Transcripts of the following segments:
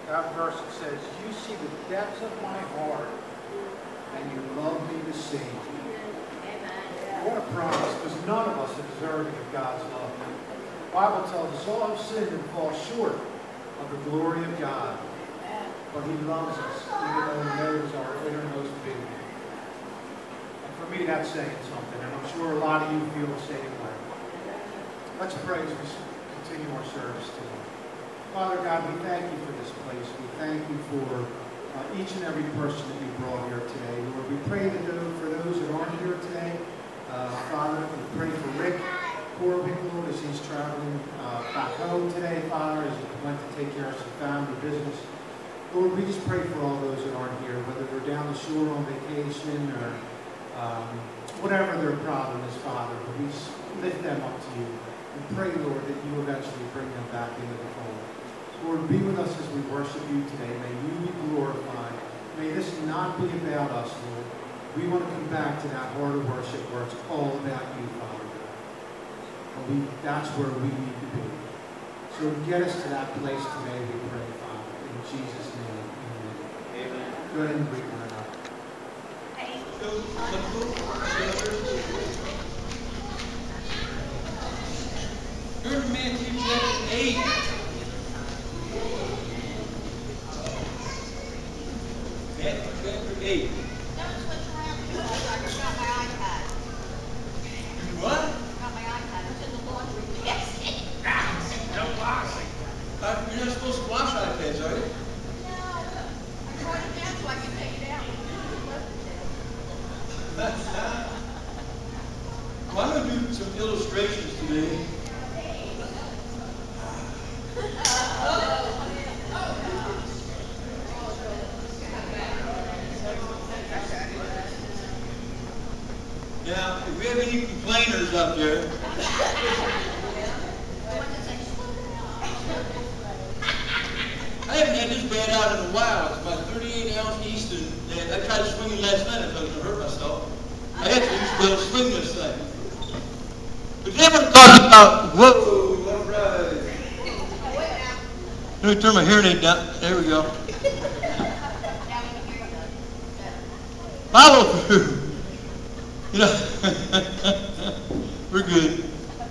That verse says, you see the depths of my heart, and you love me to save me. What a promise, because none of us are deserving of God's love. The Bible tells us all have sinned and fall short of the glory of God. But He loves us, even though He knows our innermost being. And for me, that's saying something, and I'm sure a lot of you feel the same way. Let's pray as we continue our service today. Father God, we thank you for this place. We thank you for each and every person that you brought here today. Lord, we pray that for those that aren't here today, Father, we pray for Rick Corbin, Lord, as he's traveling back home today, Father, as he went to take care of some family business. Lord, we just pray for all those that aren't here, whether they're down the shore on vacation or whatever their problem is, Father. We lift them up to you and pray, Lord, that you eventually bring them back into the fold. Lord, be with us as we worship you today. May you be glorified. May this not be about us, Lord. We want to come back to that heart of worship where it's all about you, Father God. And that's where we need to be. So get us to that place today, we pray, Father. In Jesus' name, amen. Amen. Go ahead and read one out. Turn to Matthew chapter 8. Matthew chapter 8. Don't switch around because I forgot my iPad. What? Got my iPad. It's in the laundry basket. No washing. You're not supposed to wash iPads, are you? No. I brought it down so I can take it out. Well, I'm going to do some illustrations today. Now, if we have any complainers out there, I haven't had this bad out in a while. It's my 38-ounce Easton. And I tried swinging last night. I thought I was going to hurt myself. I actually used to be able to swing this thing. But then we're talking about, whoa, all right. Let me turn my hearing aid down. There we go. Follow through. You know, we're good.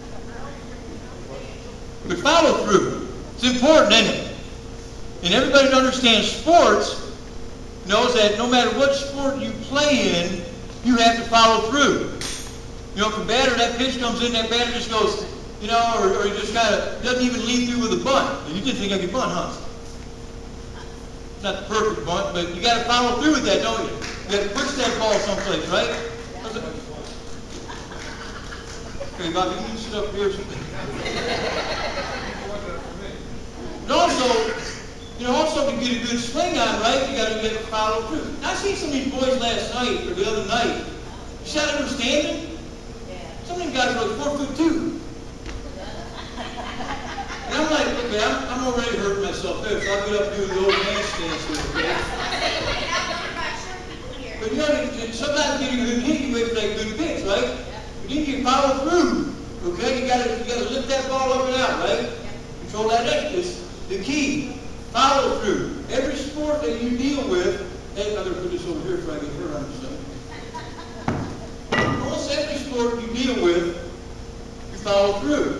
But follow through. It's important, isn't it? And everybody that understands sports knows that no matter what sport you play in, you have to follow through. You know, if a batter, that pitch comes in, that batter just goes, you know, or he just kind of doesn't even lead through with a bunt. You didn't think I could bunt, huh? It's not the perfect bunt, but you got to follow through with that, don't you? You got to push that ball someplace, right? Okay, Bob, you can sit up here. And also to get a good swing on, right, you got to get it follow through. Now, I seen some of these boys last night or the other night. You see how they were standing? Some of them guys were like 4'2". And I'm like, okay, I'm already hurting myself there, so I'll get up and do the old handstands here, okay? But you know, sometimes getting a good hit, you wait for that good pitch, right? But then you follow through, okay? You gotta lift that ball up and out, right? Control that edge. The key. Follow through. Every sport that you deal with, I'm going to put this over here before I get hurt on myself. Almost every sport you deal with, you follow through.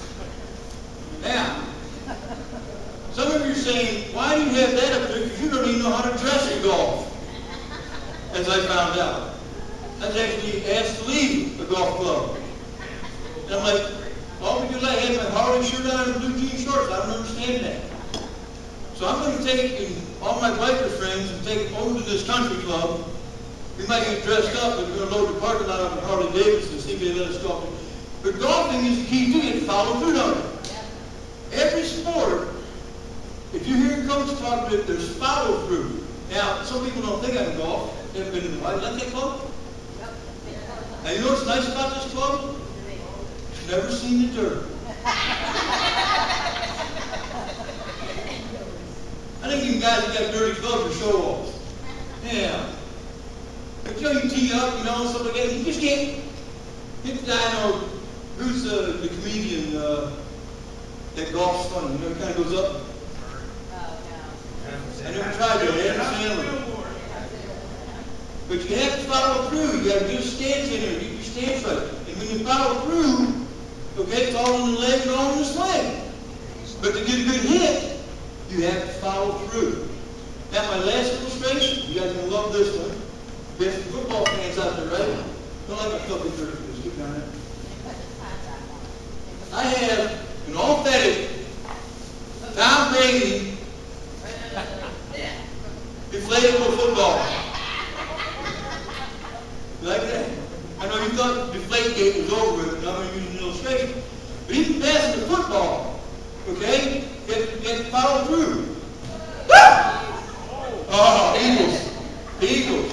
Now, some of you are saying, why do you have that up there? Because you don't even know how to dress in golf. As I found out. I was actually asked to leave the golf club. And I'm like, all because I had my Harley shirt on and blue jean shorts. I don't understand that. So I'm going to take all my biker friends and take them over to this country club. We might get dressed up, but we're going to load the parking lot up with Harley Davidson and see if they let us golf. But golfing is the key to it. You follow through on it. Every sport, if you hear coach talk about it, there's follow through. Now, some people don't think I can golf. They haven't been to the White Let that club? Now, you know what's nice about this club? Never seen the dirt. I think you guys have got dirty gloves or show offs. Yeah. But you know, you tee up, you know, stuff like that. You just can't hit the guy, you know, who's the comedian that golfs funny. You know, he kind of goes up. you have to follow through. You got to get a stance in there, get your stance right. And when you follow through, okay, it's all in the leg and all in the sling. But to get a good hit, you have to follow through. Now my last illustration, you guys are going to love this one. We have some football fans out there, right? Don't like my filthy dirty, please keep down there. I have an authentic Tom Brady inflatable football. You like that? I know you thought Deflategate was over with, and I'm going to use an illustration. But even passing the football, okay, you have to follow through. Oh, Eagles. The Eagles.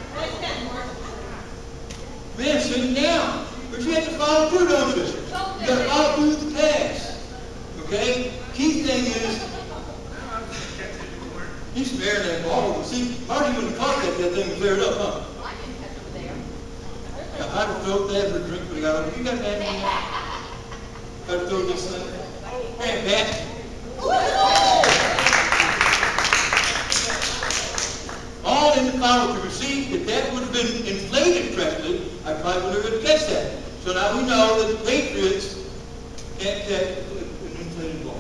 Man, sit down. But you have to follow through, don't you? You got to follow through with the pass. Okay? Key thing is, he's sparing that ball. See, Marty wouldn't have caught that thing was cleared up, huh? I didn't catch over there. If I'd have thrown that for a drink, but I got it. You got that in there? I'd have thrown this thing. Hey, Pat. All in the follow through. See, if that would have been inflated correctly, I probably would have been able to catch that. So now we know that the Patriots can't catch an inflated ball.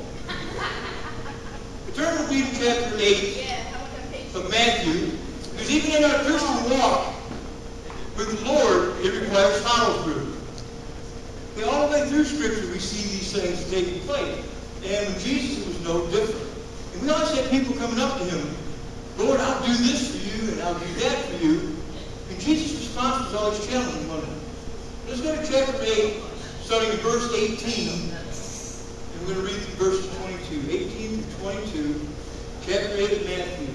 Turn to read chapter 8 of Matthew, because even in our Christian walk with the Lord, it requires follow through. Okay, all the way through Scripture, we see these things taking place. And with Jesus, it was no different. And we always had people coming up to him, Lord, I'll do this for you, and I'll do that for you. And Jesus' response was always challenging, wasn't it? Let's go to chapter 8, starting in verse 18. And we're going to read through verses 22. 18 through 22, chapter 8 of Matthew.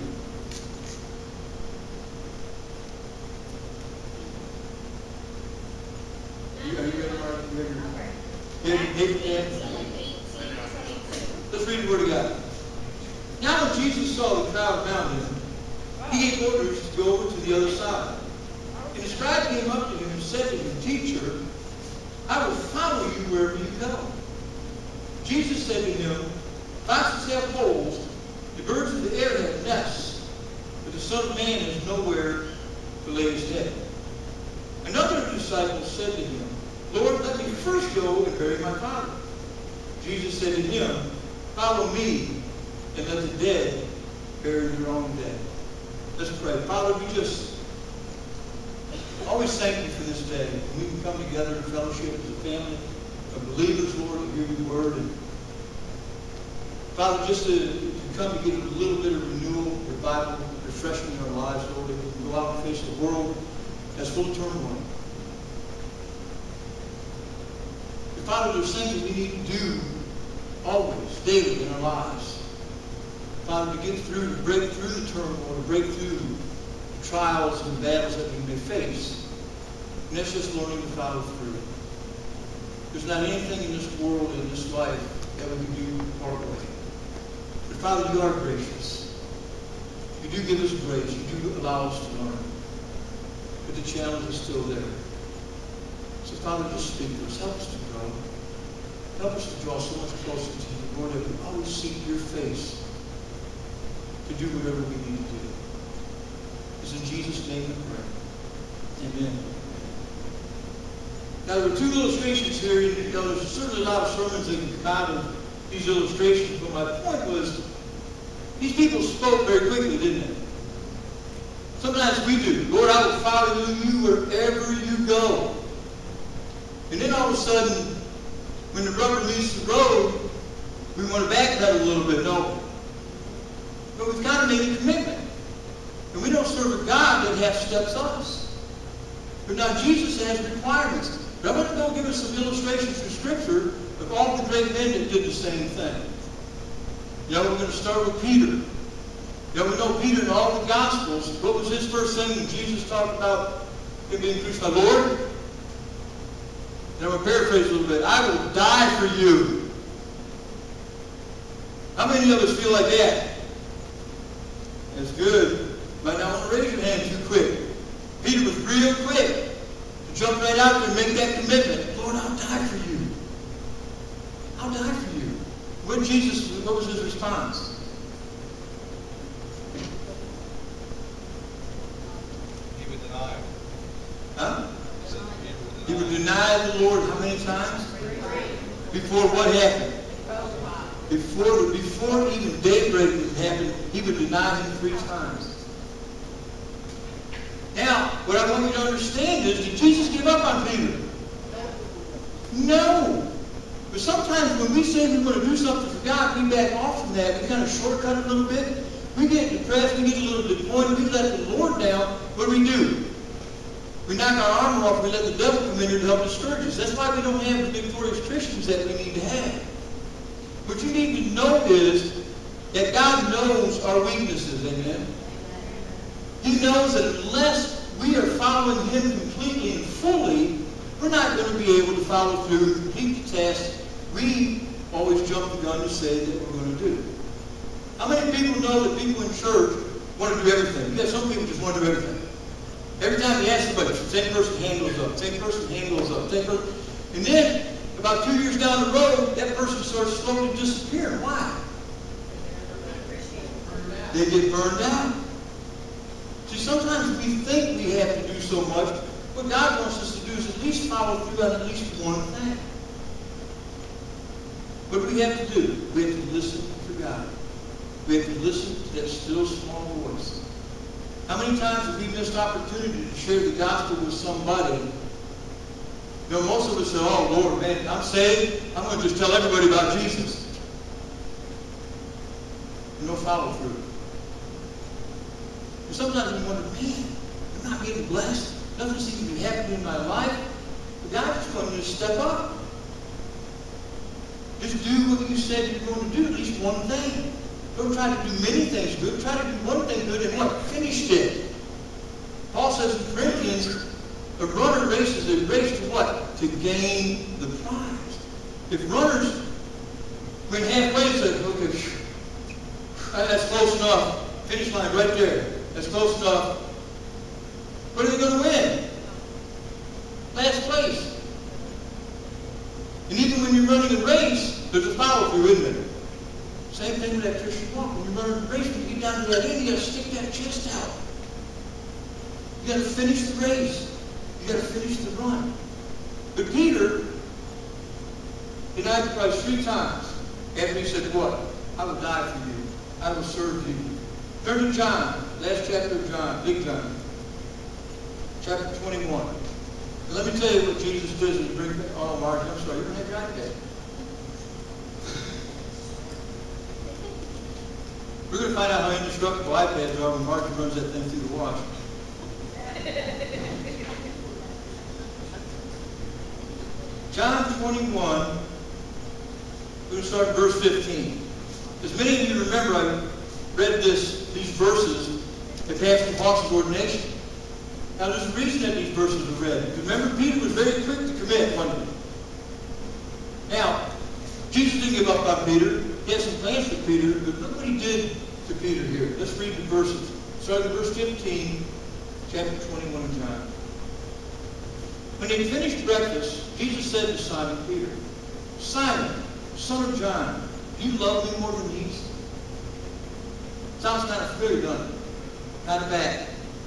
Are you ready, Mark? Let's read the Word of God. Now when Jesus saw the crowd around him, he gave orders to go over to the other side. And the scribe came up to him and said to him, Teacher, I will follow you wherever you go. Jesus said to him, Foxes have holes, the birds of the air have nests, but the Son of Man has nowhere to lay his head. Another disciple said to him, Lord, let me first go and bury my father. Jesus said to him, Follow me, and let the dead bury their own dead. Let's pray. Father, we just always thank you for this day. And we can come together in fellowship as a family of believers, Lord, to hear your word. And Father, just to come to get a little bit of renewal, revival, refreshment in our lives, Lord, that we can go out and face the world that's full of turmoil. And Father, there's things that we need to do always, daily in our lives. Father, to get through, to break through the turmoil, to break through the trials and the battles that we may face. And that's just learning to follow through. There's not anything in this world, in this life, that we can do our way. But Father, you are gracious. You do give us grace. You do allow us to learn. But the challenge is still there. So Father, just speak to us. Help us to grow. Help us to draw so much closer to you, Lord, that we always seek your face to do whatever we need to do. It's in Jesus' name we pray. Amen. Now, there were two illustrations here. You know, there's certainly a lot of sermons that can come out of these illustrations, but my point was, these people spoke very quickly, didn't they? Sometimes we do. Lord, I will follow you wherever you go. And then all of a sudden, when the rubber meets the road, we want to backpedal a little bit, don't we? But we've got to make a commitment. And we don't serve a God that half-steps us. But now Jesus has requirements. But I'm going to go give us some illustrations from Scripture of all the great men that did the same thing. You know, we're going to start with Peter. You know, we know Peter in all the Gospels. What was his first thing when Jesus talked about him being crucified? Lord, and I'm going to paraphrase a little bit, I will die for you. How many of us feel like that? That's good. Might not want to raise your hand too quick. Peter was real quick to jump right out there and make that commitment. Lord, I'll die for you. I'll die for you. What was his response? He would deny deny the Lord how many times? Before what happened? Before even daybreak would happen, he would deny him 3 times. Now, what I want you to understand is, did Jesus give up on Peter? No. But sometimes when we say we want to do something for God, we back off from that. We kind of shortcut it a little bit. We get depressed. We get a little disappointed. We let the Lord down. What do? We knock our armor off. We let the devil come in here to help discourage us. That's why we don't have the victorious Christians that we need to have. What you need to know is that God knows our weaknesses. Amen. He knows that unless we are following him completely and fully, we're not going to be able to follow through and complete the task we always jump the gun to say that we're going to do. How many people know that people in church want to do everything? Yeah, some people just want to do everything. Every time you ask somebody, same person handles up, same person handles up, same person. And then, about 2 years down the road, that person starts slowly disappearing. Why? They get burned out. See, sometimes we think we have to do so much. What God wants us to do is at least follow through on at least one thing. What do we have to do? We have to listen for God. We have to listen to that still small voice. How many times have we missed opportunity to share the gospel with somebody? You know, most of us say, oh, Lord, man, I'm saved. I'm going to just tell everybody about Jesus. And no follow through. And sometimes we wonder, man, I'm not getting blessed. Nothing seems to be happening in my life. But God just wants you to step up. Just do what you said you're going to do, at least one thing. Don't try to do many things good. Try to do one thing good and what? Finished it. Paul says in Corinthians, a runner races a race to what? To gain the prize. If runners went halfway and said, okay, that's close enough. Finish line right there. That's close enough. What are they going to win? Last place. And even when you're running a race, there's a follow-through, isn't there? Same thing with that Christian walk. When you're running a race, when you get down to that end, you got to stick that chest out. You got to finish the race. You got to finish the run. But Peter denied Christ 3 times after he said, what? I will die for you. I will serve you. Turn to John, last chapter of John, Big John, chapter 21. And let me tell you what Jesus does when you bring back. Oh, Mark, I'm sorry, you don't have your iPad. We're going to find out how indestructible iPads are when Mark runs that thing through the wash. John 21, we're going to start at verse 15. As many of you remember, I read these verses at Pastor Hawk's ordination. Now, there's a reason that these verses are read. Remember, Peter was very quick to commit, wasn't he? Now, Jesus didn't give up on Peter. He had some plans for Peter, but look what he did to Peter here. Let's read the verses. Starting at verse 15, chapter 21 of John. When they finished breakfast, Jesus said to Simon Peter, Simon, son of John, do you love me more than these? Sounds kind of familiar, doesn't it? Kind of bad.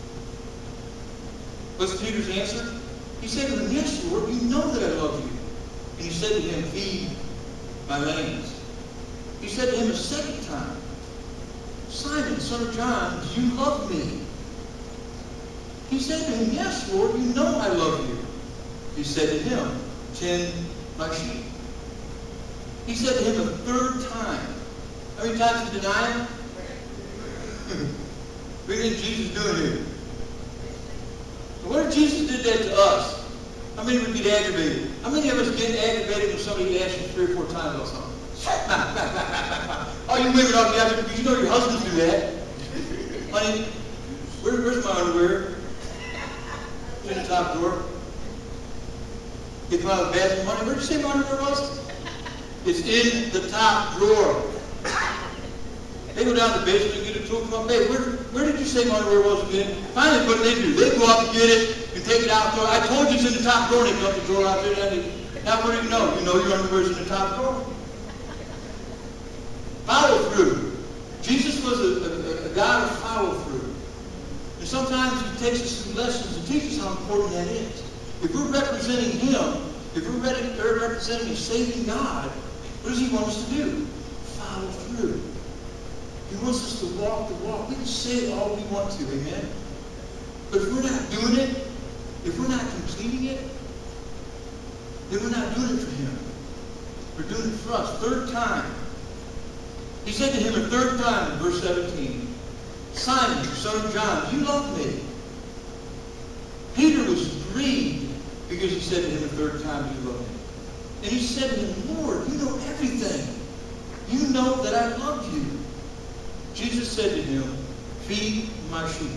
What's Peter's answer? He said to him, yes, Lord, you know that I love you. And he said to him, feed my lambs. He said to him a second time, Simon, son of John, do you love me? He said to him, yes, Lord, you know I love you. He said to him, tend my sheep. He said to him a third time. How many times did he deny him? What do you think Jesus is doing here? What if Jesus did that to us? How many would get aggravated? How many of us get aggravated when somebody asks you 3 or 4 times about something? Oh, you women ought to be out there because you know your husbands do that. Honey, where's my underwear? It's in the top drawer. Get them out of the bathroom. Honey, where'd you say my underwear was? It's in the top drawer. They go down to the basement and get a tool from babe, where did you say my underwear was again? Finally, what do? They go up and get it and take it out. I told you it's in the top drawer. And they dump the drawer out there. Now what do you know? You know your underwear's in the top drawer. Follow through. Jesus was a God of follow through. And sometimes he takes us through lessons and teaches us how important that is. If we're representing Him, if we're representing a saving God, what does He want us to do? Follow through. He wants us to walk the walk. We can say all we want to, amen? But if we're not doing it, if we're not completing it, then we're not doing it for Him. We're doing it for us. Third time. He said to him a third time in verse 17, Simon, son of John, do you love me? Peter was grieved because he said to him a third time, do you love me? And he said to him, Lord, you know everything. You know that I love you. Jesus said to him, feed my sheep.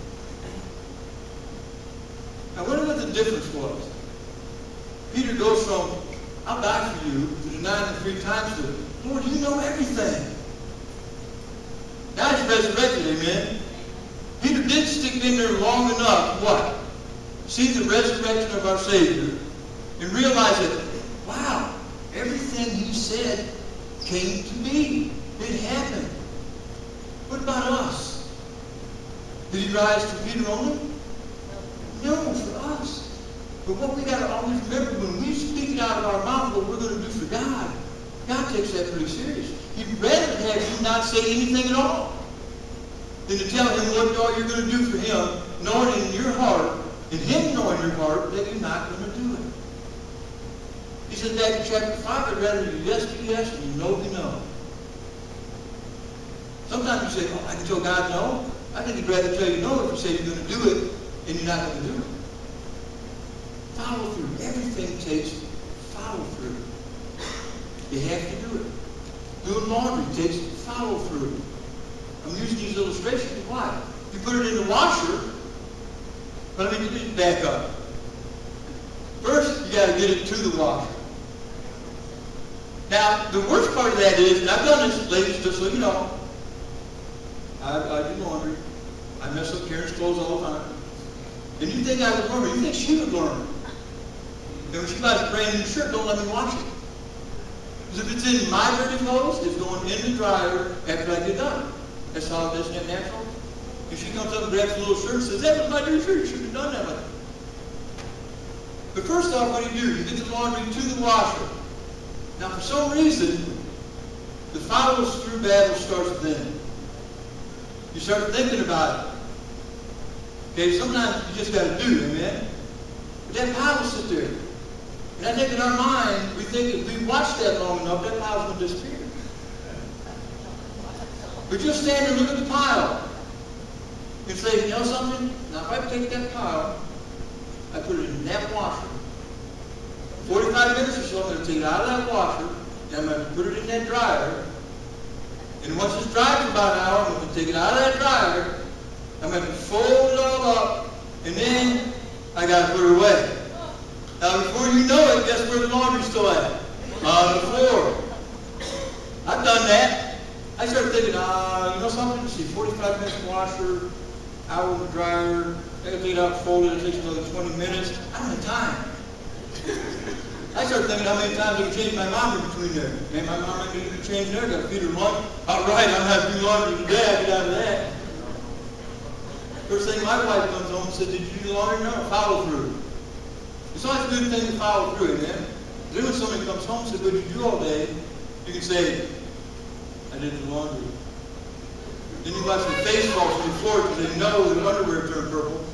Now, wonder what the difference was. Peter goes from, I'll die for you, to denying him 3 times to, Lord, you know everything. Now he's resurrected, amen? Peter did stick in there long enough, what? See the resurrection of our Savior and realize that, wow, everything he said came to be. It happened. What about us? Did he rise for Peter only? No, for us. But what we got to always remember, when we speak it out of our mouth, what we're going to do for God, God takes that pretty serious. He'd rather have you not say anything at all than to tell him what all you're going to do for him, knowing in your heart, and him knowing in your heart, that you're not going to do it. He said back in chapter 5, I'd rather you yes be yes and you no be no. Sometimes you say, oh, I can tell God no. I think he'd rather tell you no if you say you're going to do it and you're not going to do it. Follow through. Everything takes follow through. You have to do it. Doing laundry takes follow through. I'm using these illustrations. Why? You put it in the washer, but let me back up. First, you got to get it to the washer. Now, the worst part of that is, and I've done this, ladies, just so you know, I do laundry. I mess up Karen's clothes all the time. And you think I would learn it. You think she would learn it. And when she buys a brand new shirt, don't let me wash it. Because if it's in my dirty clothes, it's going in the dryer after I get done. That's how it is, isn't that natural? And she comes up and grabs a little shirt and says, that was my dirty shirt. You should have done that. But first off, what do? You get the laundry to the washer. Now, for some reason, the follows through battle starts then. You start thinking about it. Okay, sometimes you just got to do, amen? But that pile will sit there. And I think in our mind, we think if we watch that long enough, that pile's going to disappear. But just stand and look at the pile. And say, you know something? Now if I take that pile, I put it in that washer. 45 minutes or so, I'm going to take it out of that washer, and I'm going to put it in that dryer. And once it's dry for about an hour, I'm going to take it out of that dryer. I'm going to fold it all up, and then I got to put it away. Now, before you know it, guess where the laundry's still at? On the floor. I've done that. I started thinking, you know something? See, 45 minutes in the washer, hour in the dryer, I got to take it out, fold it, it takes another 20 minutes. I don't have time. I started thinking how many times I could change my mom in between there. Man, my mom might need to change there, got to feed her lunch. All right, I'm going to have to do laundry today, I get out of that. First thing my wife comes home and said, did you do the laundry? No, follow through. It's always a good thing to follow through, amen? Then when somebody comes home and says, what did you do all day? You can say, I did the laundry. Then you watch their face fall to the floor because they know their underwear turned purple.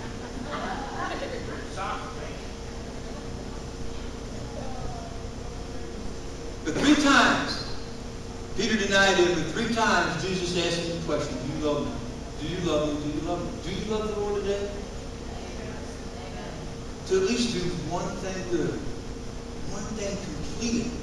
But 3 times, Peter denied him, and 3 times Jesus asked him the question, do you love me? Do you love me? Do you love me? Do you love the Lord today? To at least do one thing good. One thing completed.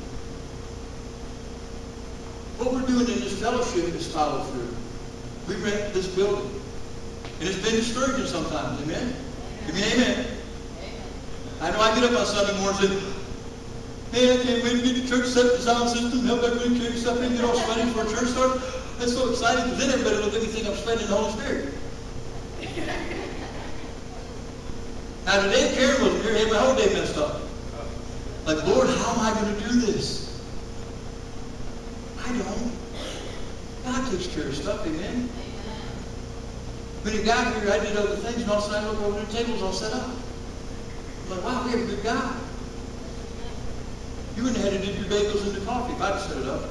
What we're doing in this fellowship is follow through. We rent this building. And it's been discouraging sometimes, amen? Give me an amen. I know I get up on Sunday morning and say, hey, I can't wait to get to church, set the sound system, help everybody carry stuff in, get all sweaty before church starts. That's so exciting, because then everybody will look at me and think I'm sweating the Holy Spirit. Now today, Karen wasn't here, had my whole day messed up. Like, Lord, how am I going to do this? I don't. God takes care of stuff, amen? When you got here, I did other things, and all of a sudden I look over the tables all set up. I'm like, wow, we have a good guy. You wouldn't have had to dip your bagels into coffee if I'd set it up.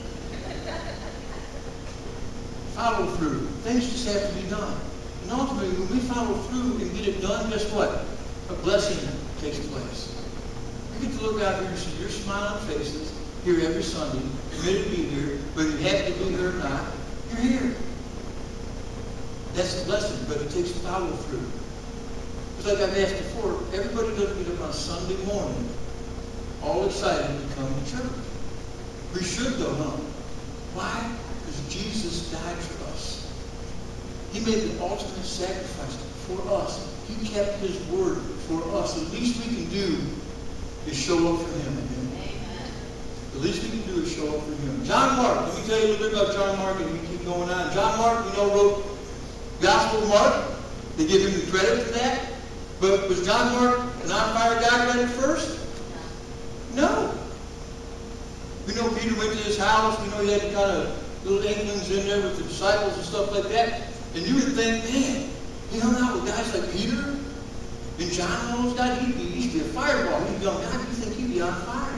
Follow through. Things just have to be done. And ultimately, when we follow through and get it done, guess what? A blessing takes place. You get to look out here and see your smiling faces here every Sunday, committed to be here, whether you have to be here or not, you're here. That's a blessing, but it takes follow through. It's like I've asked before, everybody doesn't get up on Sunday morning all excited to come to church. We should though, huh? Why? Because Jesus died for us. He made the ultimate sacrifice for us. He kept his word for us. The least we can do is show up for him. Amen. The least we can do is show up for him. John Mark, let me tell you a little bit about John Mark and we keep going on. John Mark, wrote Gospel of Mark. They give him the credit for that. But was John Mark an on-fire guy right at first? No. We know Peter went to his house. We know he had kind of little inklings in there with the disciples and stuff like that. And you would think, man, he hung out with guys like Peter and John and all those guys. He used to be a fireball. He'd be going, God, you think he'd be on fire?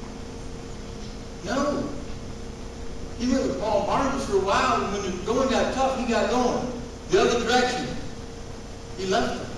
No. He went with Paul and Barnabas for a while, and when the going got tough, he got going the other direction. He left them.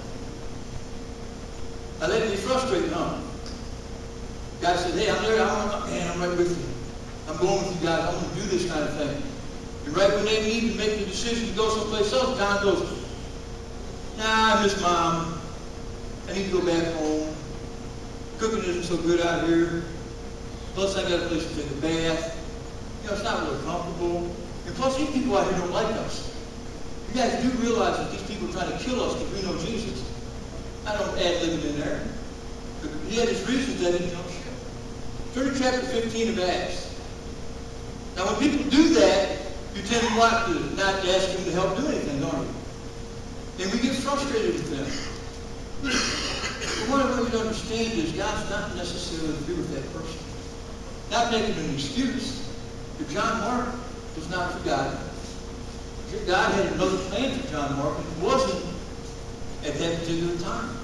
Now, that'd be frustrating, huh? Guy said, hey, I'm there. I'm right with you. I'm going with you guys. I'm going to do this kind of thing. And right when they need to make the decision to go someplace else, John goes, nah, I miss Mom. I need to go back home. Cooking isn't so good out here. Plus, I got a place to take a bath. It's not really comfortable. And plus, these people out here don't like us. You guys do realize that these people are trying to kill us because we know Jesus. I don't add living in there. But he had his reasons that he don't share. Turn to chapter 15 of Acts. Now, when people do that, you tend to want to not ask them to help do anything, don't you? And we get frustrated with them. But what I want you to understand is God's not necessarily through with that person. Not making an excuse. But John Mark was not forgotten. God had another plan for John Mark, and it wasn't at that particular time.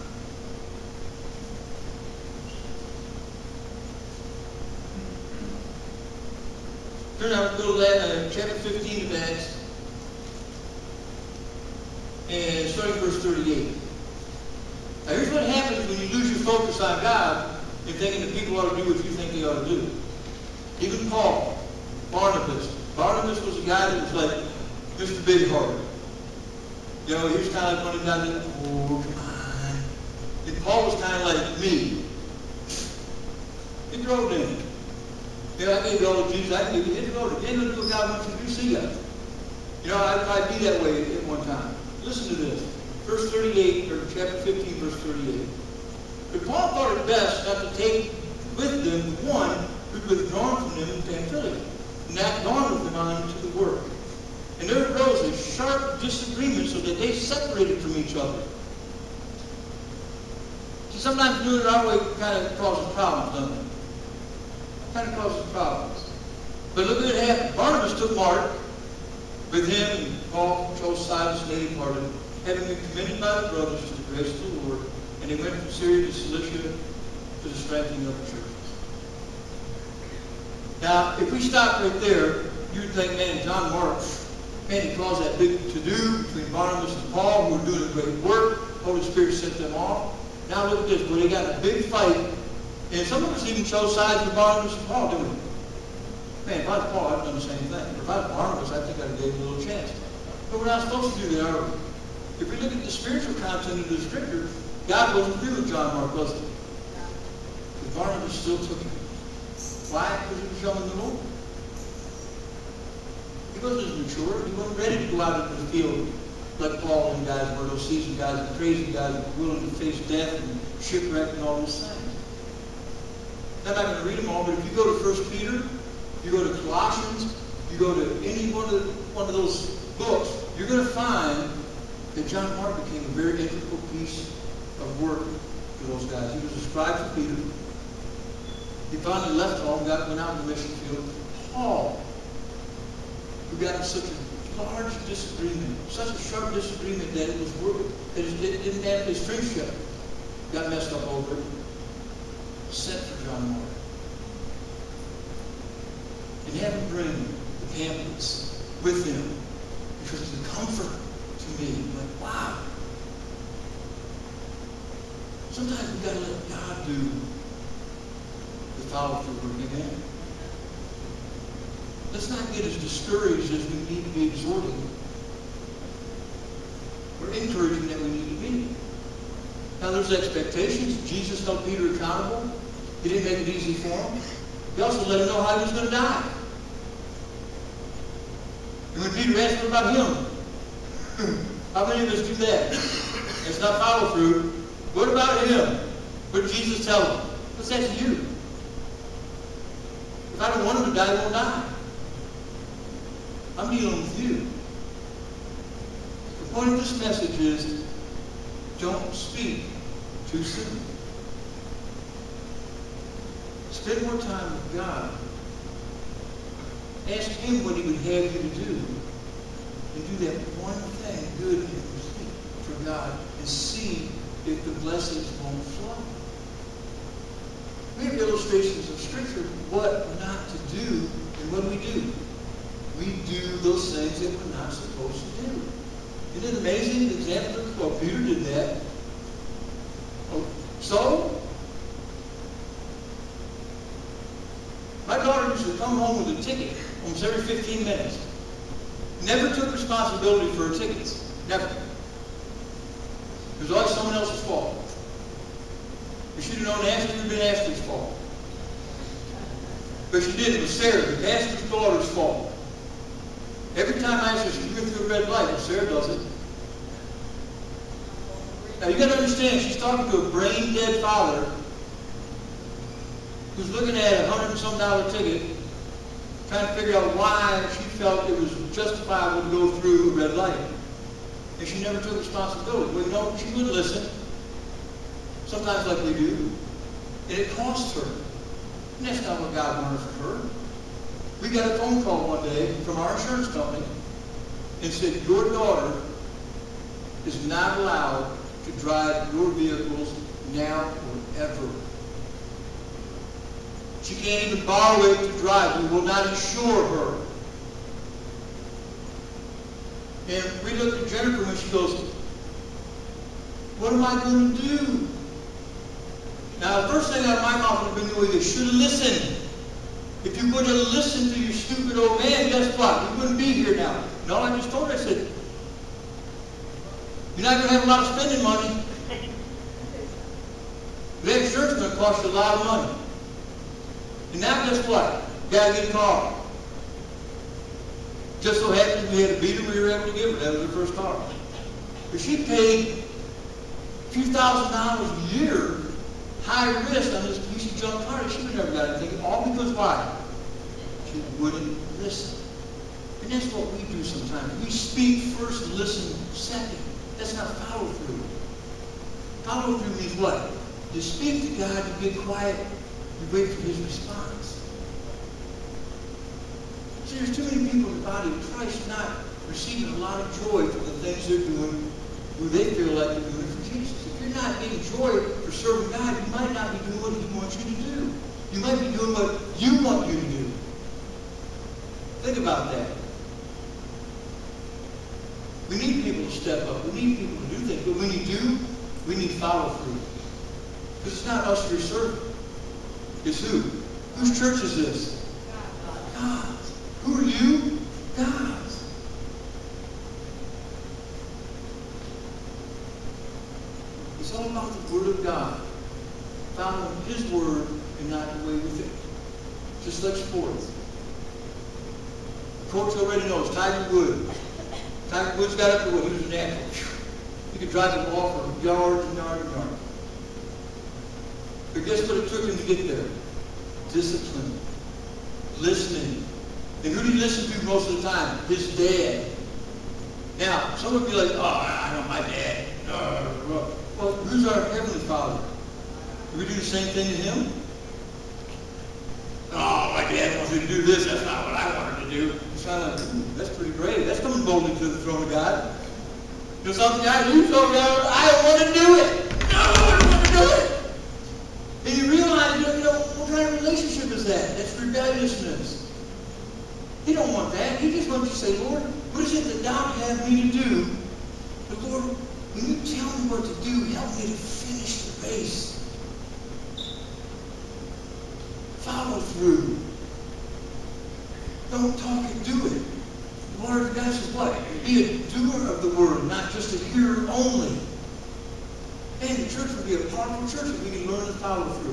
Turn out to go to chapter 15 of Acts, and starting verse 38. Now here's what happens when you lose your focus on God and thinking that people ought to do what you think they ought to do. Even Paul, Barnabas. Barnabas was a guy that was like Mr. Big Heart. He was kind of running down the, oh, come on. And Paul was kind of like me. He drove in. I gave you all the Jesus. I can give you hit the road. Again, look what God wants you to do. See ya. I'd probably be that way at one time. Listen to this. Verse 38, or chapter 15, verse 38. But Paul thought it best not to take with them one who'd withdrawn from them in Pamphylia, and not gone with them on to the work. And there arose a sharp disagreement so that they separated from each other. See, sometimes doing it our way kind of causes problems, doesn't it? Kind of causes problems. But look at what happened. Barnabas took Mark with him, and Paul chose Silas, and they departed, having been commended by the brothers to the grace of the Lord, and they went from Syria to Cilicia to the strengthening of the churches. Now, if we stop right there, you would think, man, John Mark, man, he caused that big to-do between Barnabas and Paul, who were doing a great work. Holy Spirit sent them off. Now look at this, where they got a big fight. And some of us even chose sides with Barnabas and Paul, didn't we? Man, if I was Paul, I'd have done the same thing. If I was Barnabas, I think I'd have gave him a little chance. But we're not supposed to do that, are we? If we look at the spiritual content of the scripture, God wasn't through with John Mark, was he? But Barnabas still took him. Why? Because he was young in the Lord. He wasn't as mature. He wasn't ready to go out into the field like Paul and guys were, those seasoned guys, the crazy guys that were willing to face death and shipwreck and all those things. I'm not going to read them all, but if you go to 1 Peter, you go to Colossians, you go to any one of those books, you're going to find that John Mark became a very integral piece of work for those guys. He was a scribe for Peter. He finally left home, went out in the mission field. Paul, who got in such a large disagreement, such a sharp disagreement that it was worth it didn't have his strength shut. got messed up over it, sent for John Mark. And have him bring the pamphlets with him because it's a comfort to me. I'm like, wow. Sometimes we've got to let God do the follow-through work. Amen. Let's not get as discouraged as we need to be exhorting. We're encouraging that we need to be. Now there's expectations. Jesus held Peter accountable. He didn't make it easy for him. He also let him know how he was going to die. And when Peter asked him about him, how many of us do that? It's not follow through. What about him? What did Jesus tell him? What's that to you? If I don't want him to die, he won't die. I'm dealing with you. The point of this message is, don't speak too soon. Spend more time with God. Ask Him what He would have you to do. And do that one thing good and complete for God and see if the blessings won't flow. We have illustrations of Scripture of what not to do and what we do. We do those things that we're not supposed to do. Isn't it amazing? The example of, well, Peter did that. Oh, so? My daughter used to come home with a ticket almost every 15 minutes. Never took responsibility for her tickets. Never. It was always someone else's fault. If she'd have known Ashley, it would have been Ashley's fault. But she did. It was Sarah, the pastor's daughter's fault. Every time I asked her, she went through a red light. Well, Sarah does it. Now, you got to understand, she's talking to a brain-dead father who's looking at a $100-and-some ticket, trying to figure out why she felt it was justifiable to go through a red light. And she never took responsibility. Well, you know, she would listen, sometimes like we do, and it cost her. And that's not what God wanted for her. We got a phone call one day from our insurance company and said, your daughter is not allowed to drive your vehicles now or ever. She can't even borrow it to drive. We will not insure her. And we looked at Jennifer when she goes, what am I going to do? Now, the first thing out of my mouth would have been, you should have listened. If you would have listened to your stupid old man, guess what? You wouldn't be here now. No, I just told her, I said, you're not going to have a lot of spending money. That insurance is going to cost you a lot of money. And now guess what? You got to get a car. Just so happens we had a beater we were able to give her. That was her first car. But she paid a few $1,000s a year high risk on this piece of junk car that she would never got anything. All because why? She wouldn't listen. And that's what we do sometimes. We speak first and listen second. That's not follow through. Follow through means what? You speak to God, you get quiet, you wait for His response. See, there's too many people in the body of Christ not receiving a lot of joy for the things they're doing, who they feel like they're doing it for Jesus. If you're not getting joy for serving God, you might not be doing what He wants you to do. You might be doing what you want you to do. Think about that. We need people to step up. We need people to do things. But when you do, we need follow through. Because it's not us you're serving. It's who? Whose church is this? God's. Who are you? God's. It's all about the Word of God. Following His Word and not the way we think. Just like sports. Coach already knows. Tiger Woods. Tiger Woods got up to what? He was an athlete. He could drive the ball for yards and yards and yards. But guess what it took him to get there? Discipline. Listening. And who did he listen to most of the time? His dad. Now, some would be like, oh, I know my dad. Well, who's our Heavenly Father? Do we do the same thing to Him? Oh, my dad wants me to do this. That's not what I wanted to do. It's kind of like, that's pretty brave. That's coming boldly to the throne of God. You know something? You told me I don't want to do it. No, I don't want to do it. And you realize, what kind of relationship is that? That's rebelliousness. He don't want that. He just wants you to say, Lord, what is it that thou have me to do? But Lord, when you tell me what to do, help me to finish the race. Follow through. Don't talk it, do it. The Word of God says what? Be a doer of the Word, not just a hearer only. And the church would be a powerful church if we can learn to follow through.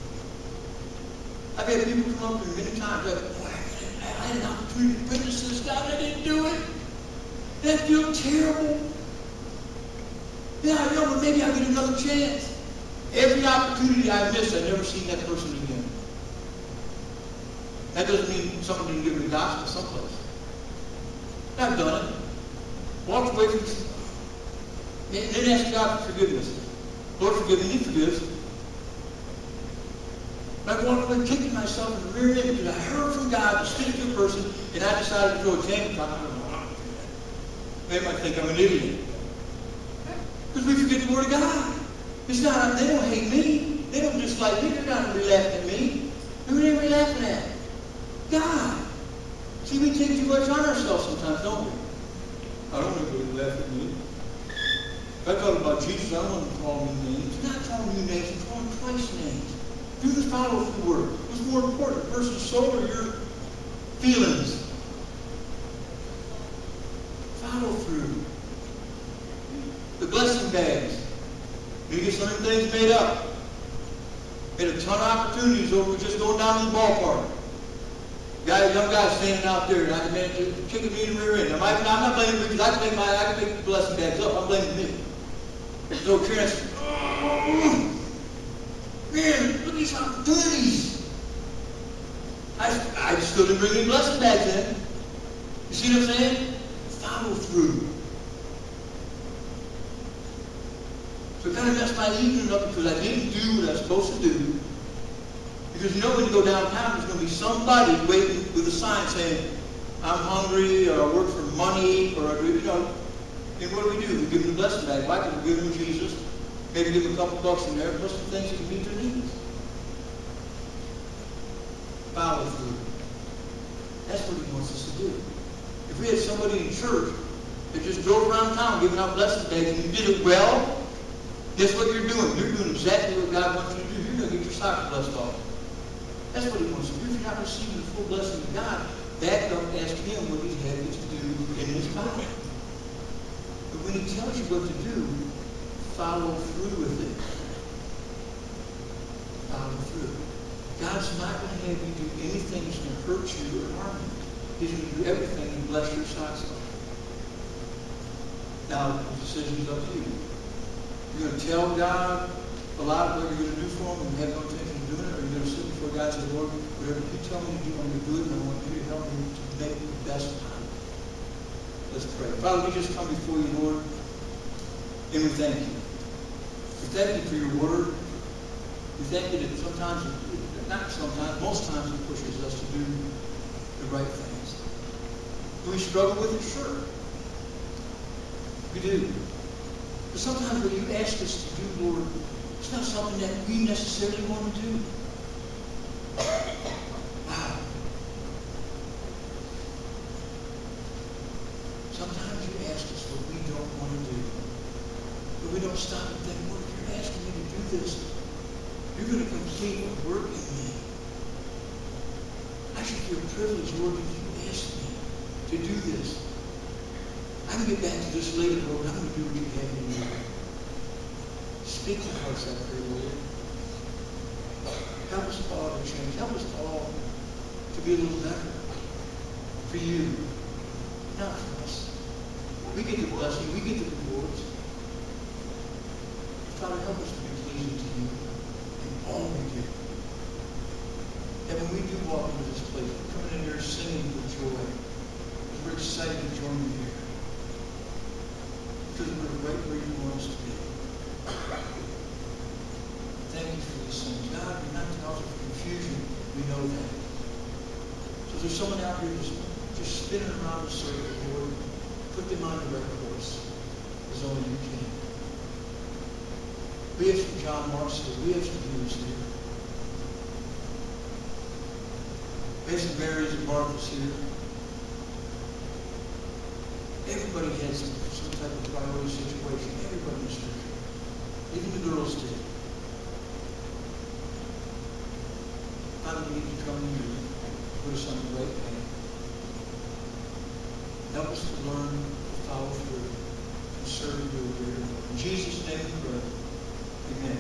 I've had people come up to me many times like, boy, I had an opportunity to witness this God, I didn't do it. And I feel terrible. Yeah, but maybe I'll get another chance. Every opportunity I miss, I've never seen that person again. That doesn't mean someone didn't give me the gospel someplace. I've done it. Walked away from it. And then ask God for forgiveness. Lord, forgive me. He forgives. I walked away kicking myself in the rear end because I heard from God to speak to a person, and I decided to throw a tantrum. I don't know how to do that. They might think I'm an idiot. Because we forget the Word of God. It's not, they don't hate me. They don't dislike me. They're not going to be laughing at me. Who are they laughing at? God. See, we take too much on ourselves sometimes, don't we? I don't want anybody to laugh at me. If I talk about Jesus, I don't want to call me names. He's not calling you names, he's calling Christ's names. Do the follow through word. What's more important, a person's soul or your feelings? Follow through. The blessing bags. You get some of them things made up. Had a ton of opportunities over just going down to the ballpark. Young guy standing out there, and I demanded kicking me in the rear end. I'm not blaming me because I can make the blessing bags up. I'm blaming me. So transfer. Man, look at these opportunities. I still didn't bring any blessing bags in. You see what I'm saying? Follow through. So it kind of messed my evening up because I didn't do what I was supposed to do. Because when you go downtown, there's going to be somebody waiting with a sign saying, I'm hungry, or I work for money, or and what do? We give them the blessing bag. Why? Because we give them Jesus. Maybe give them a couple bucks in there, plus some things that can meet their needs. Follow through. That's what he wants us to do. If we had somebody in church that just drove around town giving out blessing bags and you did it well, guess what you're doing? You're doing exactly what God wants you to do. You're going to get your socks blessed off. That's what he wants to do. If you're not receiving the full blessing of God, back up and ask him what he's had you to do in his Bible. But when he tells you what to do, follow through with it. Follow through. God's not going to have you do anything that's going to hurt you or harm you. He's going to do everything and bless your socks off. Now, the decision is up to you. You're going to tell God a lot of what you're going to do for him and have no intention of doing it, or you're going to sit before God and say, Lord, whatever you tell me to do, I'm going to do it, and I want you to help me to make the best of it. Let's pray. Father, we just come before you, Lord, and we thank you. We thank you for your word. We thank you that sometimes, not sometimes, most times it pushes us to do the right things. Do we struggle with it? Sure. We do. But sometimes what you ask us to do, Lord, it's not something that we necessarily want to do. Wow. Sometimes you ask us what we don't want to do. But we don't stop and think, Lord, if you're asking me to do this, you're going to complete a work in me. I should feel privileged, Lord, if you ask me to do this. I can get back to this later, Lord. I'm going to do what you have me to do. Speak to hearts, I pray, Lord. Help us all to change. Help us all to be a little better. For you, not for us. We get the blessing. We get the rewards. Father, help us to be pleasing to you in all we do. And when we do walk into this place, we're coming in here singing with joy. Because we're excited to join you here. Because we're right where you want us to be. Thank you for these things. God, you're not causing confusion. We know that. So there's someone out here just spinning around the circle, Lord. Put them on the right course as only you can. We ask John Mark's here. We have some healers here. We have some Marys and Martha's here. Everybody has some type of priority situation. Everybody in Scripture. Even the girls did. Father, we need to come to you. Put us on the right path. Help us to learn to follow through and serve you here. In Jesus' name we pray. Amen.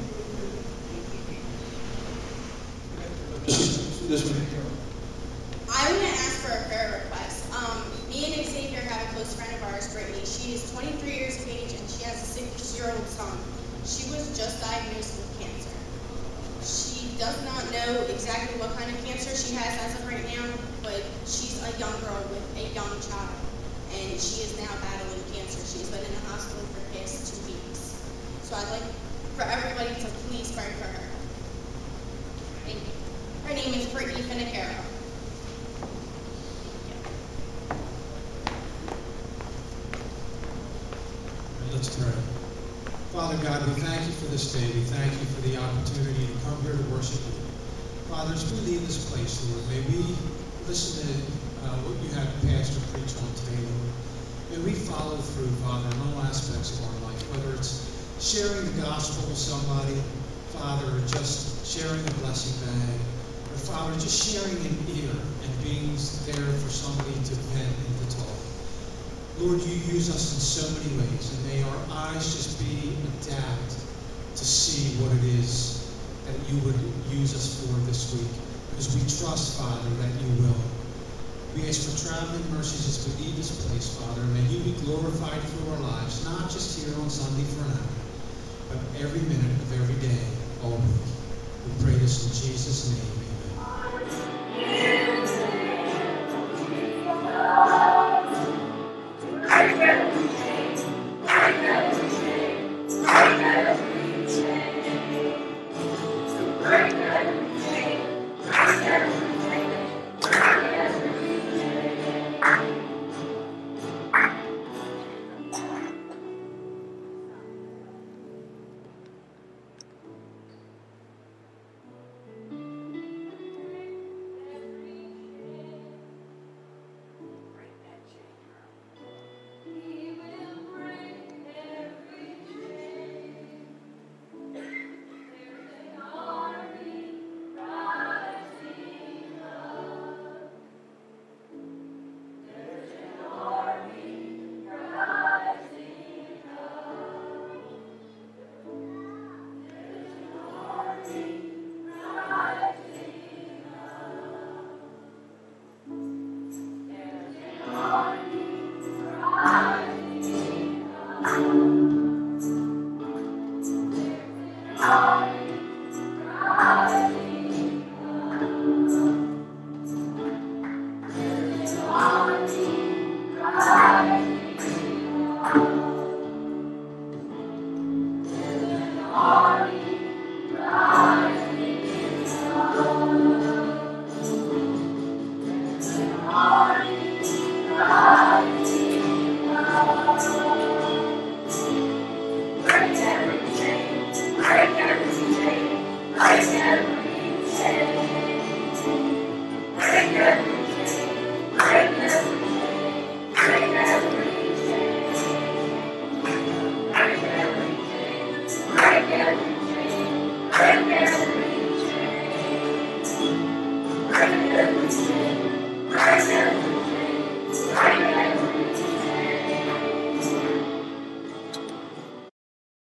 This one here. I want to ask for a prayer request. Me and Xavier have a close friend of ours, Brittany. She is 23 years of age and she has a 6-year-old son. She was just diagnosed with cancer. She does not know exactly what kind of cancer she has as of right now, but she's a young girl with a young child. And she is now battling cancer. She's been in the hospital for the past 2 weeks. So I'd like for everybody to please pray for her. Thank you. Her name is Brittany Finnicaro. Let's pray. Father God, we thank you for this day. We thank you for the opportunity to come here to worship you. Father, as we leave this place, Lord, may we listen to what you had Pastor preach on today, Lord. May we follow through, Father, in all aspects of our life, whether it's sharing the gospel with somebody, Father, or just sharing a blessing bag, or Father, just sharing an ear and being there for somebody to vent and to talk. Lord, you use us in so many ways, and may our eyes just be adapted to see what it is that you would use us for this week, because we trust, Father, that you will. We ask for traveling mercies as we leave this place, Father. May you be glorified through our lives, not just here on Sunday for an hour, but every minute of every day, all week. We pray this in Jesus' name. Break every chain.